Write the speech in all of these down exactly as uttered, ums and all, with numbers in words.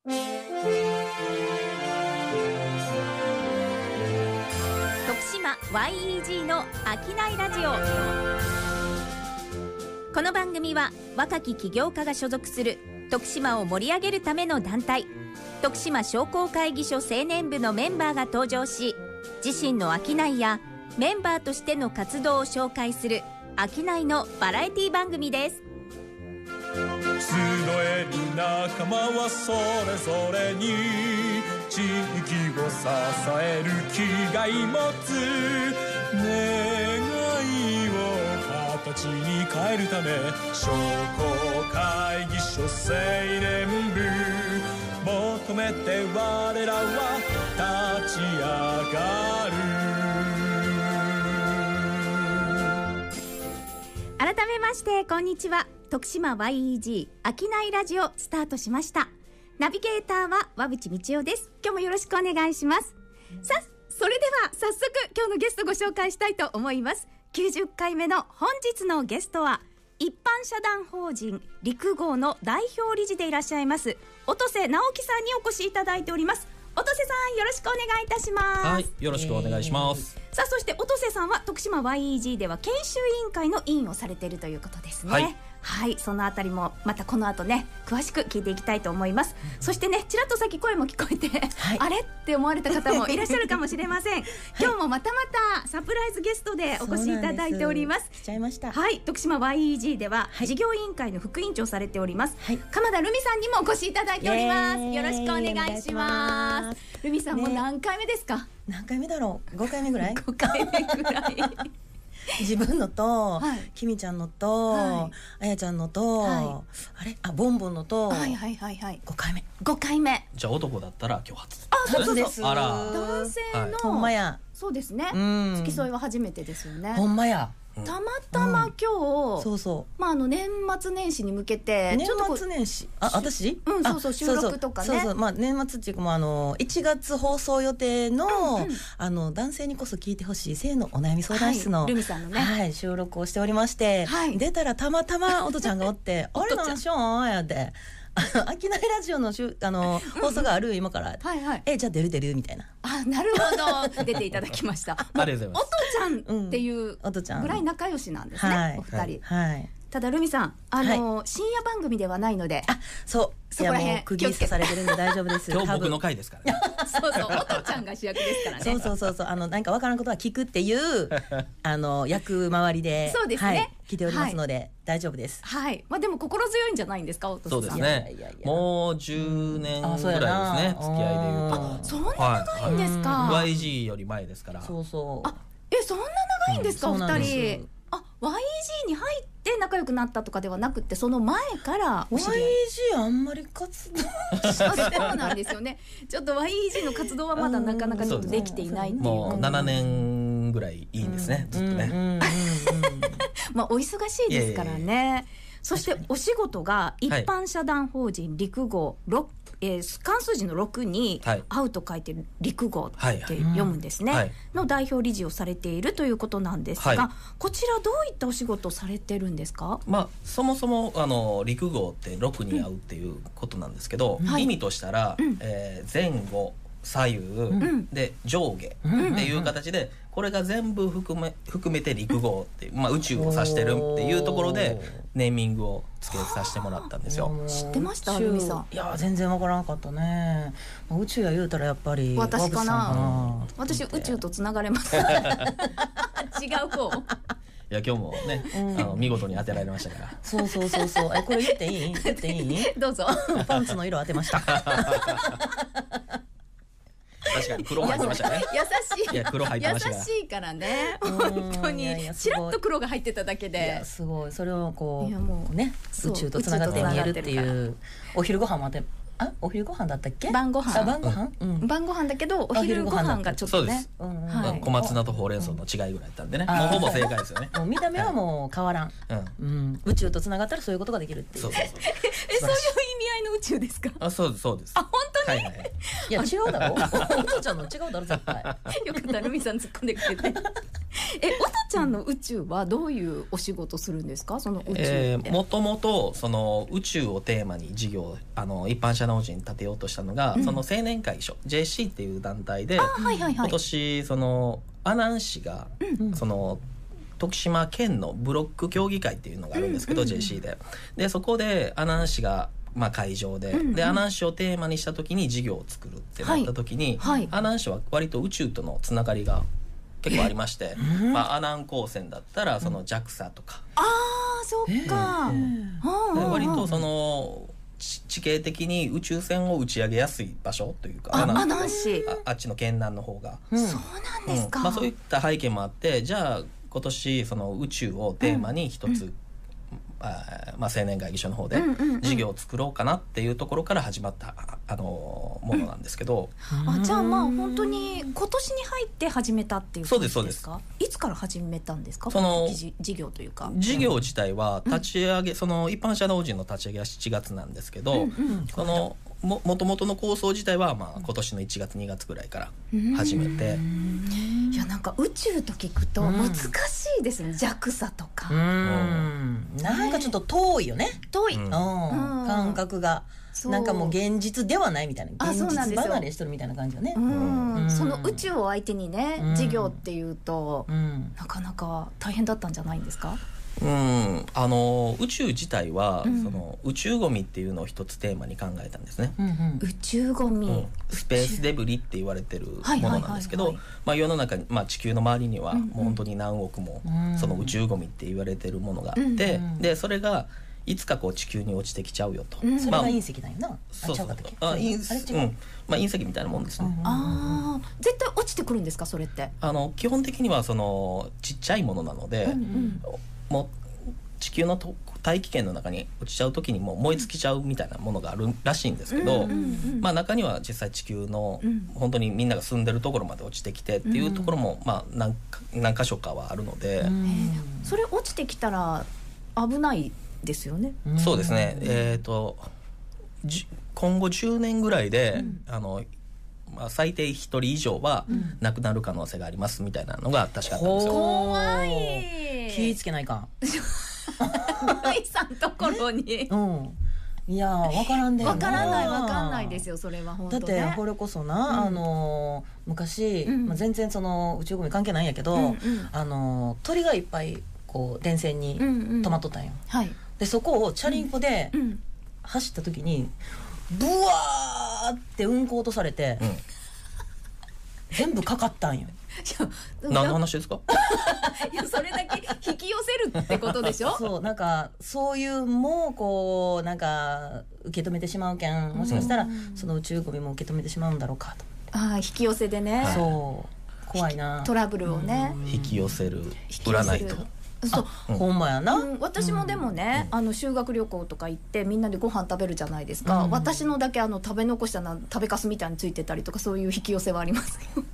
徳島 ワイイージー の商いラジオ。この番組は若き起業家が所属する徳島を盛り上げるための団体、徳島商工会議所青年部のメンバーが登場し、自身の商いやメンバーとしての活動を紹介する商いのバラエティ番組です。 集える仲間はそれぞれに地域を支える気概持つ、願いを形に変えるため商工会議所青年部、求めて我らは立ち上がる。改めましてこんにちは。徳島 ワイイージー 商いラジオスタートしました。ナビゲーターは和渕道夫です。今日もよろしくお願いします。さあ、それでは早速今日のゲストご紹介したいと思います。きゅうじゅっかいめの本日のゲストは一般社団法人陸号の代表理事でいらっしゃいます音瀬直樹さんにお越しいただいております。音瀬さん、よろしくお願いいたします。 はい、よろしくお願いします。 えー、さあ、そして音瀬さんは徳島 ワイイージー では研修委員会の委員をされているということですね。はい、はい、そのあたりもまたこの後ね詳しく聞いていきたいと思います。うん、そしてね、ちらっとさっき声も聞こえて、はい、あれって思われた方もいらっしゃるかもしれません。今日もまたまたサプライズゲストでお越しいただいております。 来ちゃいました。 はい、徳島 ワイイージー では事業委員会の副委員長されております、はい、鎌田留美さんにもお越しいただいております。よろしくお願いします。留美さん、ね、もう何回目ですか？ 何回目だろう。ごかいめぐらいごかいめぐらい自分のと、はい、きみちゃんのと、はい、あやちゃんのと、はい、あれあボンボンのと、 はいはいはいはい、 ごかいめごかいめ。 じゃあ男だったら今日初。 あ、そうそうそう、 初です。 あら、 男性の、はい、 ほんまや。 そうですね、付き添いは初めてですよね。 ほんまや。 たまたま今日、うん、 そうそう、 まあ、あの年末年始に向けて年末年始、あ、私、 うん、そうそう、収録とかね、 そうそう、まあ、年末っていうかもうあのいちがつ放送予定の、うんうん、あの男性にこそ聞いてほしい性のお悩み相談室の、 はい、ルミさんのね、 はい、収録をしておりまして、はい、出たらたまたまおとちゃんがおってあれなんしょんやって商いラジオのしゅあの放送がある今からはい、はい、えじゃあ出る出るみたいな。 あ、なるほど出ていただきましたありがとうございます。 おとちゃんっていうぐらい仲良しなんですね、はい、お二人、はいはい、ただルミさん、あの、はい、深夜番組ではないので、 あ、そうそこら辺いやもう釘刺されてるんで大丈夫です今日僕の回ですからねそうそう、おとちゃんが主役ですからねそうそうそうそう、あのなんかわからんことは聞くっていうあの役回りで、 そうですね、はい、 来ておりますので、はい、大丈夫です。 はい、まあ、でも心強いんじゃないんですか、おとさん。 そうですね、いやいやいや、もうじゅうねんぐらいですね、付き合いでいうと。 あ、そんな長いんですか、はい、 ワイジー より前ですから。 そうそう、 あ、え、そんな長いんですか、お二、うん、人。あ、ワイイージー に入って仲良くなったとかではなくて、その前からお知り合い。 ワイイージー あんまり活動そうなんですよね。ちょっと ワイイージー の活動はまだなかなかちょっとできていないっていう、 もうななねんぐらいいいんですね、うん、ずっとね、うんうんうんうん、 まあお忙しいですからね。いやいやいや、そしてお仕事が一般社団法人陸号、はい、えー、関数字のろくに、はい、会うと書いて陸号って読むんですね、はいはい、の代表理事をされているということなんですが、はい、こちらどういったお仕事をされてるんですか？ まあ、そもそもあの陸号ってろくに会うっていうことなんですけど、うん、意味としたら、うん、えー、前後左右、うん、で上下っていう形で、うん、これが全部含め、含めて陸号っていう、まあ、宇宙を指してるっていうところでネーミングをつけさせてもらったんですよ。 知ってました？ルミさん。 いや全然わからなかったね。宇宙や言うたらやっぱり私かな。私宇宙とつながれます違う方。 いや今日もね、うん、あの見事に当てられましたから。 そうそうそうそう。え、これ言っていい？言っていい？ どうぞ。 パンツの色当てました確かに黒入ってましたね。 優しい。 いや黒入ってましたから。 優しいからね。本当にちらっと黒が入ってただけで。 いやすごい。それをこうもうね、宇宙とつながって見えるっていう。お昼ご飯も当て。あ、お昼ご飯だったっけ？ 晩ご飯。 あ、晩ご飯？うん。 晩ご飯だけどお昼ご飯がちょっとね。 そうです。はい。小松菜とほうれん草の違いぐらいだったんでね。もうほぼ正解ですよね。 もう見た目はもう変わらん。うん。宇宙とつながったらそういうことができるっていう。 そうそうそう。 え、そういう意味合いの宇宙ですか？ あ、そうですそうです。 あ、本当に？ はいはい。いや違うだろ。お父ちゃんの違うだろ絶対。 よかったルミさん突っ込んでくれて。 え、おとちゃんの宇宙はどういうお仕事するんですか、その宇宙って。 えー、もともとその宇宙をテーマに事業あの一般社団法人に立てようとしたのが、うん、その青年会議所 ジェーシー っていう団体で、はいはいはい、今年その阿南市が、うん、その徳島県のブロック協議会っていうのがあるんですけど、うんうんうん、ジェーシー ででそこで阿南市がまあ会場で、うんうん、で阿南市をテーマにした時に事業を作るってなった時に、はいはい、阿南市は割と宇宙とのつながりが結構ありまして、まあ、阿南高専だったらその ジャクサ とか、 うん、ああそっか、 えー、で割とその地形的に宇宙船を打ち上げやすい場所というか、 あ阿南市あ, あっちの県南の方が、 うん、そうなんですか、 うんまあ、そういった背景もあって、じゃあ今年その宇宙をテーマに一つ、うんうんあまあ、青年会議所の方で事業を作ろうかなっていうところから始まった、あのものなんですけど、 うん、あじゃあまあ本当に今年に入って始めたっていう感じですか。 そうですそうです。 いつから始めたんですか、 その事業というか。 事業自体は立ち上げ、うん、その一般社団法人の立ち上げはしちがつなんですけど、うんうん、このも, もともとの構想自体はまあ今年のいちがつにがつぐらいから始めて、 いやなんか宇宙と聞くと難しいですね、うん、ジャクサ とか、 うん、なんかちょっと遠いよね、 遠い、 うん、感覚がなんかもう現実ではないみたいな、現実離れしとるみたいな感じよね。 うんうん、その宇宙を相手にね、うん、事業っていうと、うん、なかなか大変だったんじゃないんですか。 うん、あの宇宙自体は、うん、その宇宙ゴミっていうのを一つテーマに考えたんですね、うんうん、 宇宙ゴミ、うん、 スペースデブリって言われてるものなんですけど、まあ、世の中に、まあ、地球の周りにはもう本当に何億も、うんうん、その宇宙ゴミって言われてるものがあって、うんうん、でそれがいつかこう地球に落ちてきちゃうよと、 うん、それが隕石だよな、 そうそう、あ隕石、うん、まあ、隕石みたいなもんですね、 うん、あ絶対落ちてくるんですか、それって。 あの基本的にはそのちっちゃいものなので、うんうん、もう地球の大気圏の中に落ちちゃう時にもう燃え尽きちゃうみたいなものがあるらしいんですけど、うんうんうん、まあ、中には実際地球の本当にみんなが住んでるところまで落ちてきてっていうところも、まあ、何か、何か所かはあるので、うん、 それ落ちてきたら危ないですよね。 そうですね、えーと、今後じゅうねんぐらいで、うん、あのまあ、最低ひとり以上は亡くなる可能性がありますみたいなのが確かあったんですよ。 怖い、 気ぃつけないかん第三ところに、 うん、いや分からんで分からない分かんないですよ、それは本当ね。 だってこれこそな、うん、あの昔、うんまあ、全然その宇宙ゴミ関係ないんやけど、うんうん、あの鳥がいっぱいこう電線に止まっとったんよ、うんうんはい、でそこをチャリンコで走った時にブワーって運行落とされて、うん、全部かかったんよ。 何の話ですかいやそれだけ引き寄せるってことでしょそう、なんかそういうもうこうなんか受け止めてしまうけん、もしかしたらその宇宙ゴミも受け止めてしまうんだろうかと。 ああ引き寄せでね、 そう怖いな、 トラブルをね、 引き寄せる占いと。 そう、 うん、ほんまやな、 うん、私もでもね、うん、あの修学旅行とか行ってみんなでご飯食べるじゃないですか、うん、私のだけあの食べ残したな食べかすみたいについてたりとか、そういう引き寄せはありますよ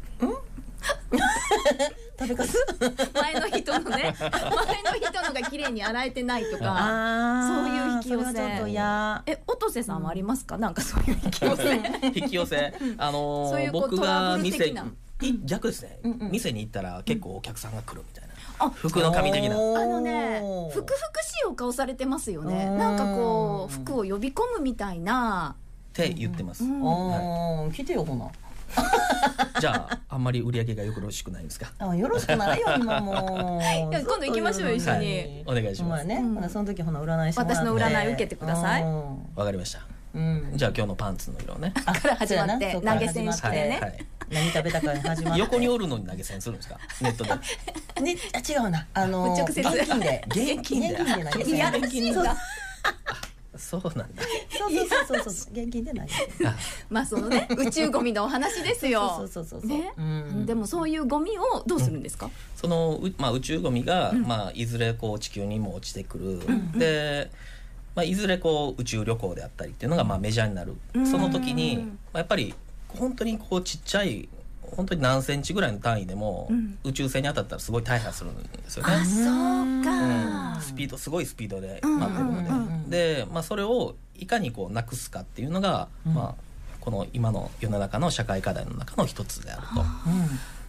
食べかす前の人のね前の人のが綺麗に洗えてないとか、あそういう引き寄せ。 それはちょっとやえ音瀬さんはありますか、うん、なんかそういう引き寄せ引き寄せ、あのー、そういう僕が店逆ですね、うんうん、店に行ったら結構お客さんが来るみたいな、あ服の神的な、あのねふくふくしいお顔されてますよね。なんかこう服を呼び込むみたいなって言ってます、うんはい、来てよほなじゃああんまり売り上げがよろしくないですか。 あよろしくないよ今もういや今度行きましょう一緒に、はい、 お願いします、 ねうん、その時ほな占いしてもらって私の占い受けてください。 わかりました、うん、じゃあ今日のパンツの色ねから始まって投げ銭してね、はいはい、 何食べたかに始まって横におるのに投げ銭するんですかネットで、 ね、あ違うな、あのー、現金で現金で現金で投げ銭、いやらしいんだそうなんだ。 そうそうそうそうそう、現金でない。 まあそのね宇宙ゴミのお話ですよ。 そうそうそうそう。 ね、うん、でもそういうゴミをどうするんですか。うん、 そのまあ宇宙ゴミが、うん、まあいずれこう地球にも落ちてくる、うん、で、まあいずれこう宇宙旅行であったりっていうのがまあメジャーになる。うん、その時に、まあ、やっぱり本当にこうちっちゃい本当に何センチぐらいの単位でも、うん、宇宙船に当たったらすごい大破するんですよね。 あ、そうか、 うん、スピードすごいスピードで待ってるので、うんうんうん、で、まあ、それをいかにこうなくすかっていうのが、うんまあ、この今の世の中の社会課題の中の一つであると、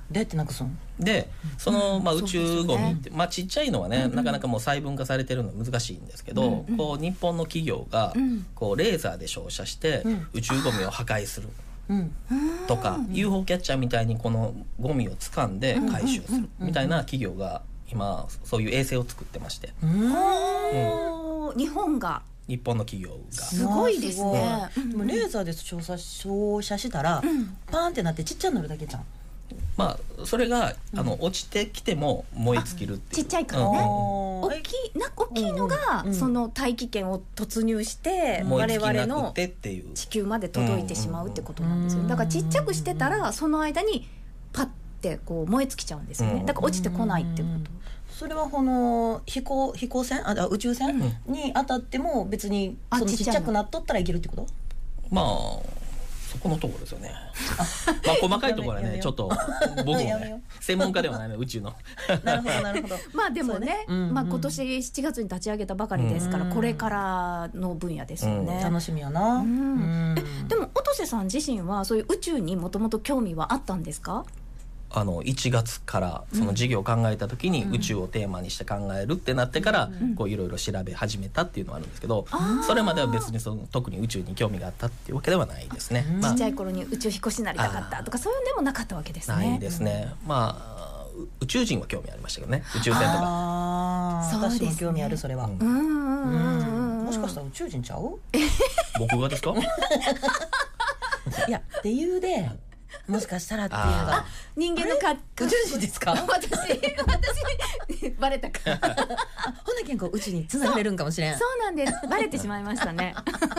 どうやってなくすんでその、 うんまあ、宇宙ゴミって、 ね、 まあ、ちっちゃいのはね、 うんうん、 なかなかもう細分化されてるのは難しいんですけど、うんうん、こう日本の企業が、うん、こうレーザーで照射して、うん、宇宙ゴミを破壊する、うん、とか、うん、ユーフォー キャッチャーみたいにこのゴミを掴んで回収するみたいな企業が今そういう衛星を作ってまして、うんうん、日本が日本の企業がすごいですね。 でもレーザーで照射、照射したら、うん、パーンってなってちっちゃくなるだけじゃん。 まあ、それが、うん、あの落ちてきても燃え尽きるっていう、 ちっちゃいからね、うん、大きいな大きいのが、うん、その大気圏を突入して、うん、我々の地球まで届いてしまうってことなんですよ。だからちっちゃくしてたらその間にパッてこう燃え尽きちゃうんですよね。だから落ちてこないっていうこと。 それはこの飛行、飛行船あ宇宙船に当たっても別にそのちっちゃくなっとったらいけるってこと？ まあそこのところですよね。まあ細かいところはねちょっと僕もね専門家ではないの宇宙のなるほどなるほど。まあでも ね, ね、うんうん、まあ、今年しちがつに立ち上げたばかりですから、うん、これからの分野ですよね、 うん、楽しみやな、うん、 えでも音瀬さん自身はそういう宇宙にもともと興味はあったんですか？ あのいちがつからその授業を考えた時に宇宙をテーマにして考えるってなってからこういろいろ調べ始めたっていうのはあるんですけど、それまでは別にその特に宇宙に興味があったっていうわけではないですね。 ちっちゃい頃に宇宙飛行士になりたかったとかそういうのでもなかったわけですね。 ないですね。まあ宇宙人は興味ありましたけどね。宇宙船とか。 あそうですね、私も興味あるそれは。うんうんうん、もしかしたら宇宙人ちゃう？ 僕がですか？ いやっていうで。もしかしたらっていうのが人間のか宇宙人ですか？ 私私バレたか。 ほなけんこ宇宙につながれるんかもしれん。 そう、そうなんです。バレてしまいましたね。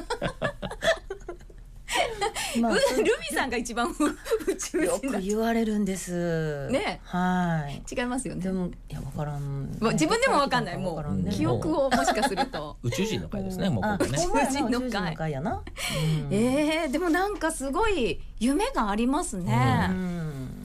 まあ、ルミさんが一番宇宙人だ。 よく言われるんですね。 はい。 違いますよね。 でもいや分からん、ね、 自分でも分かんない。もう、ね、記憶をもしかすると宇宙人の会ですね。もうここね。 宇宙人の会やな。 うん、えー、でもなんかすごい夢がありますね。うん、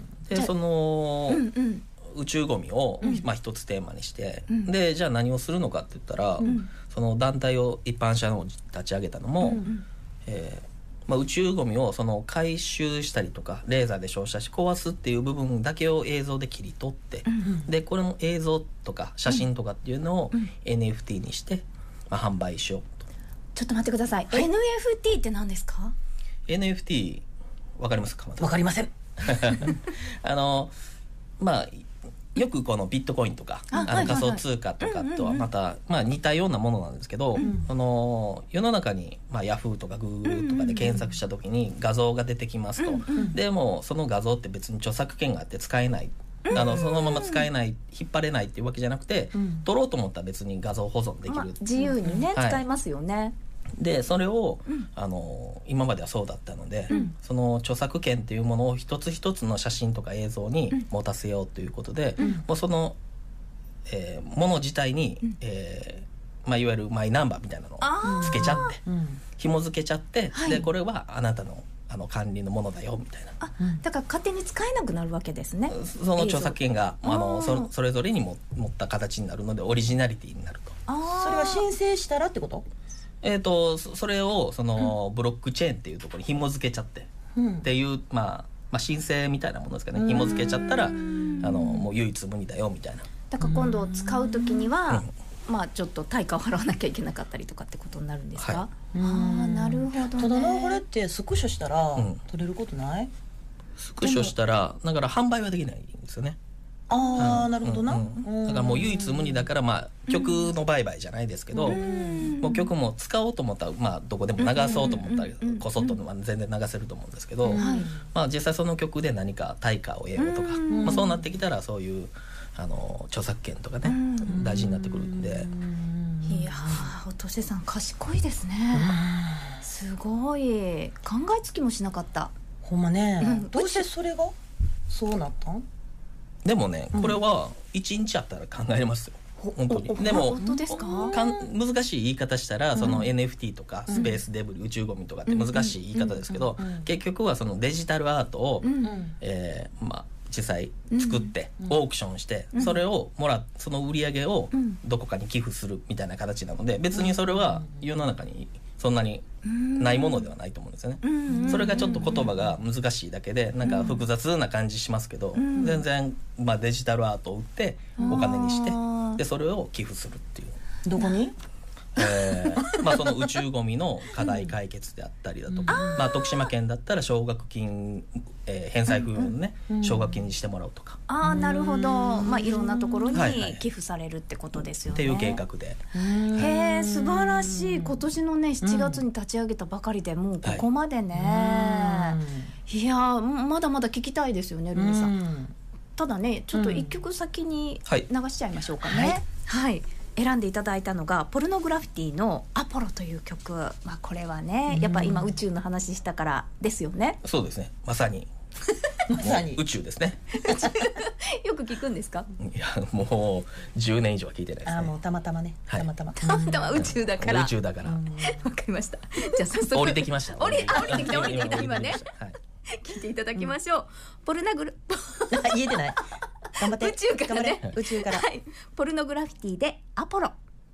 でその、うんうん、宇宙ゴミを、うん、まあ一つテーマにして、うん、でじゃあ何をするのかって言ったら、うん、その団体を一般社の立ち上げたのも、うんうんえーまあ、宇宙ゴミをその回収したりとかレーザーで照射し壊すっていう部分だけを映像で切り取って、うんうん、でこれの映像とか写真とかっていうのを エヌエフティー にして、まあ、販売しようと。 ちょっと待ってください、はい、エヌエフティー って何ですか？ エヌエフティー わかりますか？ わかりません。 あのまあよくこのビットコインとかあの仮想通貨とかとはまたまあ似たようなものなんですけど、うん、あの世の中にまあヤフーとかグーグルとかで検索した時に画像が出てきますと、うんうん、でもその画像って別に著作権があって使えない、あのそのまま使えない引っ張れないっていうわけじゃなくて、うん、撮ろうと思ったら別に画像保存できる、まあ、 自由にね、うん、使えますよね、はいでそれを、うん、あの今まではそうだったので、うん、その著作権っていうものを一つ一つの写真とか映像に持たせようということで、うん、もうその、えー、もの自体に、うんえーまあ、いわゆるマイナンバーみたいなのをつけちゃって、うん、紐付けちゃって、はい、でこれはあなたのあの管理のものだよみたいな。 あ、だから勝手に使えなくなるわけですね。 その著作権があの そ, それぞれにも持った形になるのでオリジナリティになると。 あそれは申請したらってこと？ えー、とそれをそのブロックチェーンっていうところに紐付けちゃってっていう、うんまあ、まあ申請みたいなものですかね。紐付けちゃったらあのもう唯一無二だよみたいな。 だから今度使う時には、うんまあ、ちょっと対価を払わなきゃいけなかったりとかってことになるんですか？はい、あなるほど、ね、 ただなこれってスクショしたら、うん、取れることない？ スクショしたらだから販売はできないんですよね。 ああ、うん、なるほどな、 うんうん、だからもう唯一無二だから、まあ、曲の売買じゃないですけど、うん、もう曲も使おうと思ったら、まあ、どこでも流そうと思ったら、うん、こそっと全然流せると思うんですけど、うんまあ、実際その曲で何か対価を得ようとか、うんまあ、そうなってきたらそういうあの著作権とかね、うん、大事になってくるんで、 いやー音瀬さん賢いですね、うん、すごい考えつきもしなかった。 ほんまね、うん、どうしてそれがそうなったん？ でもね、これはいちにちあったら考えれますよ、うん、本当に。でも本当ですか？ かん難しい言い方したらその エヌエフティー とかスペースデブリ、うん、宇宙ゴミとかって難しい言い方ですけど、うんうんうん、結局はそのデジタルアートを、うんえーまあ、実際作って、うん、オークションして、うん、それをもらその売り上げをどこかに寄付するみたいな形なので、別にそれは世の中にそんなにないものではないと思うんですよね。それがちょっと言葉が難しいだけでなんか複雑な感じしますけど、全然、まあ、デジタルアートを売ってお金にしてでそれを寄付するっていう。 どこに？ えーまあ、その宇宙ゴミの課題解決であったりだとか、うんまあ、徳島県だったら奨学金、えー、返済不要のね、うんうん、奨学金にしてもらうとか。 ああなるほど、まあ、いろんなところに寄付されるってことですよね、 はいはい、っていう計画で。 へえ素晴らしい。今年のねしちがつに立ち上げたばかりでもうここまでね、はい、いやまだまだ聞きたいですよねルミさん。ただねちょっと一曲先に流しちゃいましょうかね、はいはいはい選んでいただいたのがポルノグラフィティのアポロという曲、まあ、これはねやっぱ今宇宙の話したからですよね。 そうですねまさにまさに宇宙ですねよく聞くんですか？ いやもうじゅうねん以上は聞いてないですね。 あもうたまたまね、はい、たまたまたまたま宇宙だから宇宙だからわかりました。じゃあ早速降りてきました降りあ降りてきた降りてきた今ね、はい、聞いていただきましょう、うん、ポルナグル言えてない頑張って宇宙からね宇宙から、 はい、ポルノグラフィティでアポロ。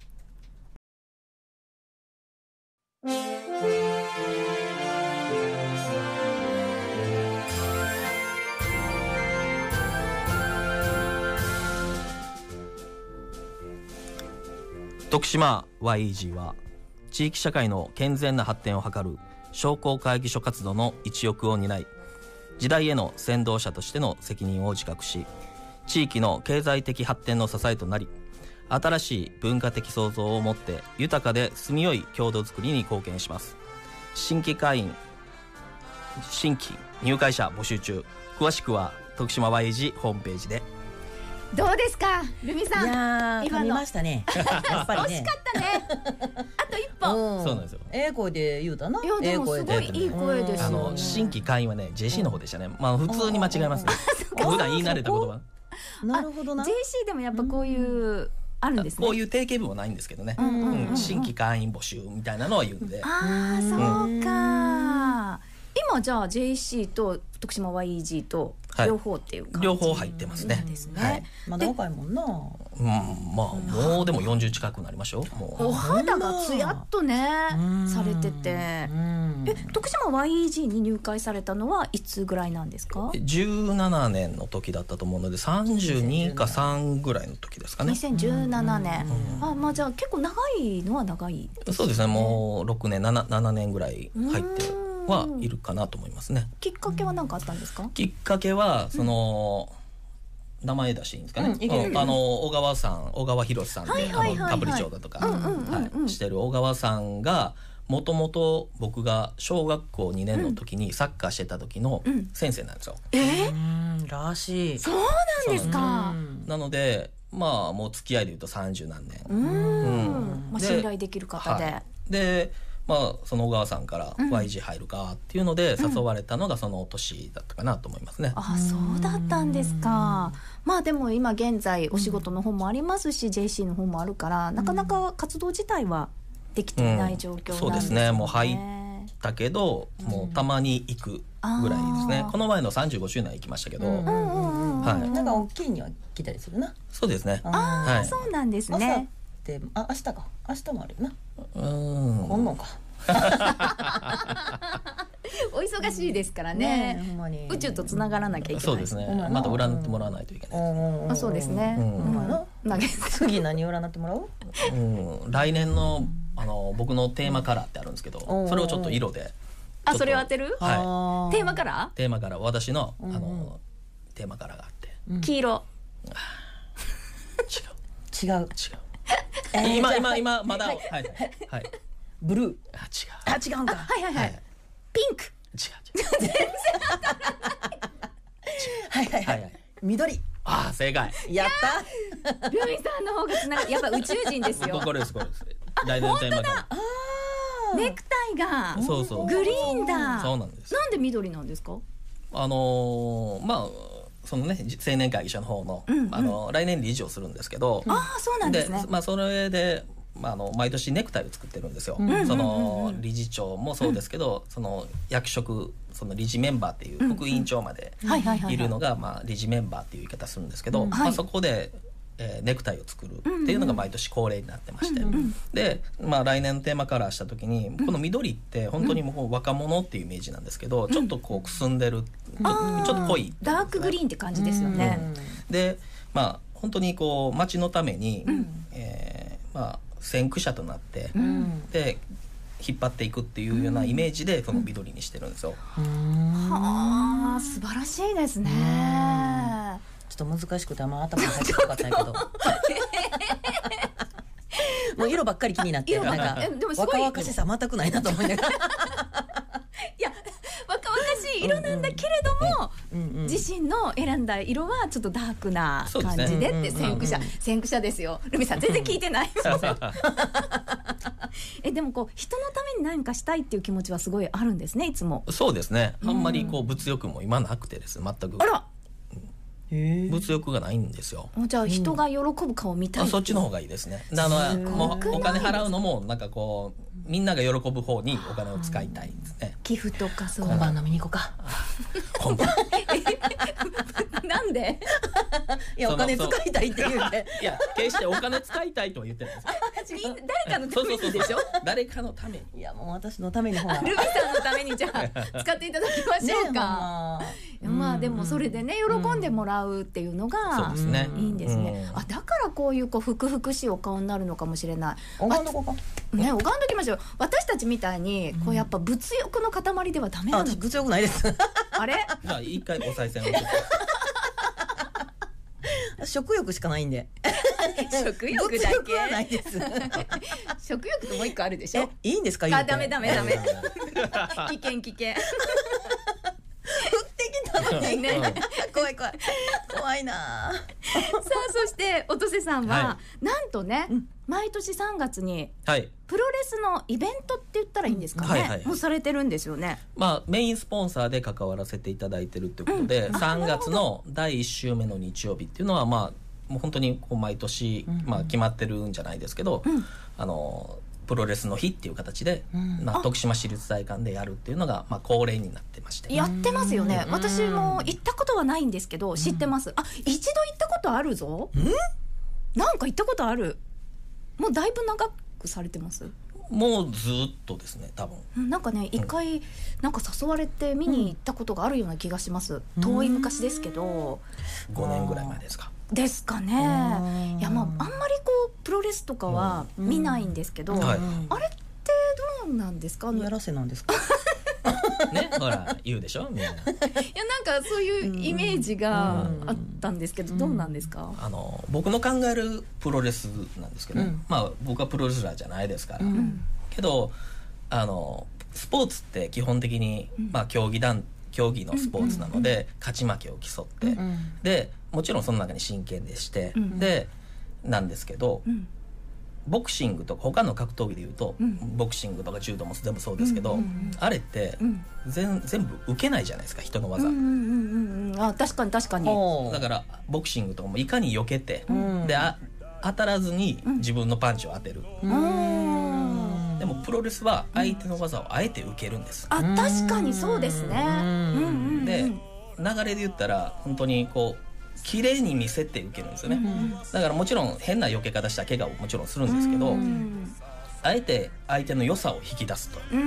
徳島 ワイイージー は地域社会の健全な発展を図る商工会議所活動の一翼を担い時代への先導者としての責任を自覚し地域の経済的発展の支えとなり新しい文化的創造をもって豊かで住みよい郷土づくりに貢献します。新規会員新規入会者募集中。詳しくは徳島 ワイイージー ホームページで。 どうですかルミさん。 いや今の噛みましたねやっぱりね惜しかったねあと一歩、 うん、そうなんですよ。 ええ声で言うたな。 いやでもすごいいい声ですよ、ね、 あの新規会員はね ジェーシー の方でしたね、うん、まあ普通に間違えますね普段言い慣れた言葉。 なるほどな。 ジェーシー でもやっぱこういう、うんあるんですね。 こういう定型文はないんですけどね、うんうんうん、新規会員募集みたいなのは言うんで。 ああそうか。今じゃあ ジェーシー と徳島 ワイイージー と両方っていう感じ、 はい、両方入ってますね。 ですね、 はい、 まだ若いもんな。 うん、まあもうでもよんじゅう近くなりましょう。もうお肌がツヤっとねされてて。え徳島 ワイイージー に入会されたのはいつぐらいなんですか？ じゅうななねんの時だったと思うのでさんじゅうにかさんぐらいの時ですかね。 にせんじゅうななねん、うん、あまあじゃあ結構長いのは長いですね。 そうですねもうろくねん 7, ななねんぐらい入ってはいるかなと思いますね。 きっかけは何かあったんですか？ きっかけはその、うん、名前出していいんですかね、うん、いけるいけるあの小川さん小川博さんでカプリ町だとかしてる小川さんがもともと僕が小学校にねんの時にサッカーしてた時の先生なんですよ、 うん、えー、らしい。 そうなんですか。 なのでまあもう付き合いでいうとさんじゅうなんねん、 うんうんまあ、信頼できる方で、はい、 でまあ、その小川さんから ワイジー 入るかっていうので誘われたのがその年だったかなと思いますね、 うん、あそうだったんですか。まあでも今現在お仕事の方もありますし、うん、ジェーシー の方もあるからなかなか活動自体はできていない状況なんですね、うん、そうですね。 もう入ったけど、うん、もうたまに行くぐらいですね。この前のさんじゅうごしゅうねん行きましたけど、うんうんはい、なんか大きいには来たりするな。 そうですね。 ああ、はい、そうなんですね。 であ明日か明日もあるよな。 うんこんのかお忙しいですからね、ね宇宙とつながらなきゃいけない。 そうですね。また占ってもらわないといけない、 うん、あそうですね、うんうん、次何占ってもらう、 うん、来年の、あの僕のテーマカラーってあるんですけど、それをちょっと色であそれを当てる、 はい、 テーマカラーテーマカラー私の、あのテーマカラーがあって、 うん、黄色違う違う違うえー、今今今まだはいはい、はい、 ブルーあ違うあ違うんかはいはいはい、はい、ピンク違う違う全然はいはいはい、はい、緑ああ正解やったルミさんの方がつながやっぱ宇宙人ですよこれですこれです来年のテーマがネクタイがそうそうグリーンだ。 そうなんです。 なんで緑なんですか？ あのー、まあそのね青年会議所の方の、うんうん、あの来年理事をするんですけど、 ああそうなんですね。 でまあそれで、まあ、あの毎年ネクタイを作ってるんですよ、うん、その理事長もそうですけど、うん、その役職その理事メンバーっていう副委員長までいるのが、まあ、理事メンバーっていう言い方するんですけど、うんまあ、そこでえー、ネクタイを作るっていうのが毎年恒例になってまして、うんうん、で、まあ、来年のテーマカラーした時に、うん、この緑って本当にもう若者っていうイメージなんですけど、うん、ちょっとこうくすんでる、うん、ちょっと濃い、ね、 ダークグリーンって感じですよね、 うん、でまあ本当にこう街のために、うんえーまあ、先駆者となって、うん、で引っ張っていくっていうようなイメージでその緑にしてるんですよ、 うん、はあ素晴らしいですね。 ちょっと難しくてあんま頭に入ってなかったんやけどもう色ばっかり気になってなんかでもすごい若々しさ全くないなと思いながらいや若々しい色なんだけれども、うんうんうん、自身の選んだ色はちょっとダークな感じでって先駆者、うんうん、先駆者ですよ。ルミさん全然聞いてないえでもこう人のために何かしたいっていう気持ちはすごいあるんですねいつも。 そうですねあんまりこう物欲も今なくてですね全く。 あら物欲がないんですよ。 じゃあ人が喜ぶ顔見たい、 うん、あそっちの方がいいですね。あのもうお金払うのもなんかこうみんなが喜ぶ方にお金を使いたいんですね。 寄付とかそう今晩飲みに行こうか今晩なんでいやお金使いたいって言うていや決してお金使いたいとは言ってないです誰かのためにでしょ誰かのために。 いやもう私のためにほらルビさんのためにじゃあ使っていただきましょうか、ね、まあでもそれでね喜んでもらうっていうのがいいんですね、うん、あだからこういうこうふくふくしいお顔になるのかもしれない。 拝んどこうかね拝んどきましょう。私たちみたいにこうやっぱ物欲の塊ではダメなの。 あ物欲ないですあれじゃあ一回お賽銭を食欲しかないんで食欲だけ物欲はないです食欲ともう一個あるでしょ。 えいいんですか言うて。 あダメダメダメ危険危険降ってきたのにね怖い怖い怖いなさあそして音瀬さんは、 はなんとね、うん、毎年さんがつにプロレスのイベントって言ったらいいんですかね、はいはいはい、もうされてるんですよね。 まあ、メインスポンサーで関わらせていただいてるってことで、うん、さんがつのだいいっ週目の日曜日っていうのはまあもう本当にこう毎年、うんまあ、決まってるんじゃないですけど、うん、あのプロレスの日っていう形で、うんまあ、徳島市立体育館でやるっていうのが、まあ、恒例になってまして。 やってますよね。私も行ったことはないんですけど知ってます。あ一度行ったことあるぞ。んなんか行ったことある。もうだいぶ長くされてます。 もうずっとですね多分。 なんかね一回、うん、なんか誘われて見に行ったことがあるような気がします、うん、遠い昔ですけどごねんぐらい前ですかですかね。いやまああんまりこうプロレスとかは見ないんですけど、うんはい、あれってどうなんですか。 やらせなんですかねほら言うでしょみんな。いやなんかそういうイメージがあったんですけど、うん、どうなんですか。 あの僕の考えるプロレスなんですけど、うん、まあ僕はプロレスラーじゃないですから、うん、けどあのスポーツって基本的に、まあ、競技団競技のスポーツなので、うんうんうん、勝ち負けを競って、うん、でもちろんその中に真剣でして、うん、でなんですけど、うん、ボクシングとか他の格闘技でいうと、うん、ボクシングとか柔道も全部そうですけど、うんうんうん、あれって、うん、全, 全部受けないじゃないですか人の技、うんうんうん、あ確かに確かに。 だからボクシングとかもいかに避けて、うん、であ当たらずに自分のパンチを当てる、うん、でもプロレスは相手の技をあえて受けるんです。 あ確かにそうですね。うんうんうん、 で流れで言ったら本当にこう綺麗に見せて受けるんですよね、うん、だからもちろん変な避け方した怪我をもちろんするんですけど、うん、あえて相手の良さを引き出すと、うん、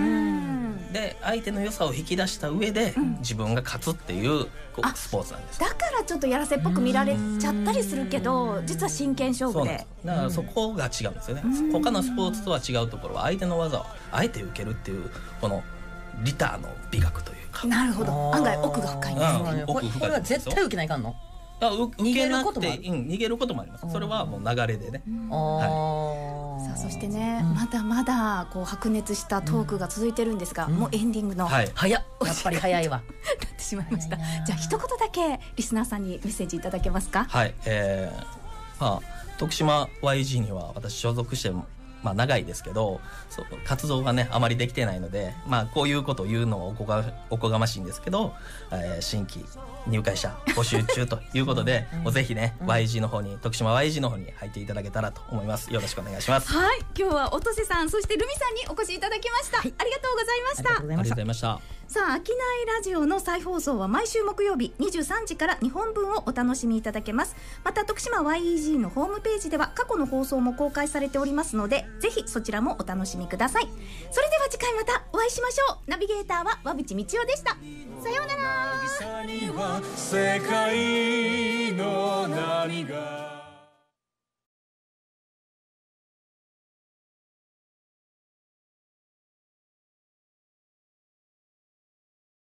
で相手の良さを引き出した上で、うん、自分が勝つっていうこうスポーツなんです。 だからちょっとやらせっぽく見られちゃったりするけど実は真剣勝負で。 そうだからそこが違うんですよね、うん、他のスポーツとは違うところは相手の技をあえて受けるっていうこのリターの美学というか。 なるほど案外奥が深いんですね、 うん、奥深い。これは絶対受けないかんの。 あ受けなくて逃げることもあります。それはもう流れでね、はい、 さあそしてね、うん、まだまだこう白熱したトークが続いてるんですが、うん、もうエンディングの、 はい、 早っやっぱり早いわなってしまいました。じゃあ一言だけリスナーさんにメッセージいただけますか。 はい、えーまあ、徳島 ワイジー には私所属してまあ、長いですけどそう活動がねあまりできてないので、まあ、こういうことを言うのはおこが、おこがましいんですけど、えー、新規入会者募集中ということでもうぜひね、うん、ワイジー の方に徳島 ワイジー の方に入っていただけたらと思います。よろしくお願いします。 はい今日は音瀬さんそしてルミさんにお越しいただきました、はい、ありがとうございました。 ありがとうございました。 さあ、商いラジオの再放送は毎週木曜日にじゅうさんじからにほんぶんをお楽しみいただけます。また徳島 ワイイージー のホームページでは過去の放送も公開されておりますので、ぜひそちらもお楽しみください。それでは次回またお会いしましょう。ナビゲーターは和渕道夫でした。さようなら。 渚には世界の波が